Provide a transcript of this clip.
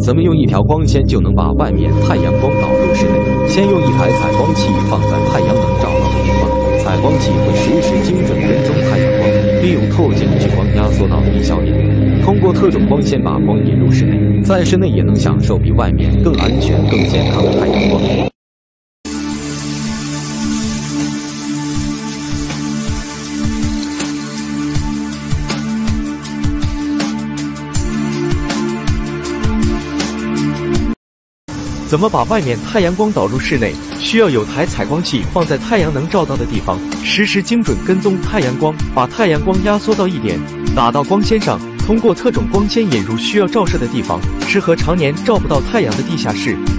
怎么用一条光纤就能把外面太阳光导入室内？先用一台采光器放在太阳能照到的地方，采光器会实时精准跟踪太阳光，利用透镜聚光压缩到低消点，通过特种光纤把光引入室内，在室内也能享受比外面更安全、更健康的太阳光。 怎么把外面太阳光导入室内？需要有台采光器放在太阳能照到的地方，实时精准跟踪太阳光，把太阳光压缩到1点，打到光纤上，通过特种光纤引入需要照射的地方，适合常年照不到太阳的地下室。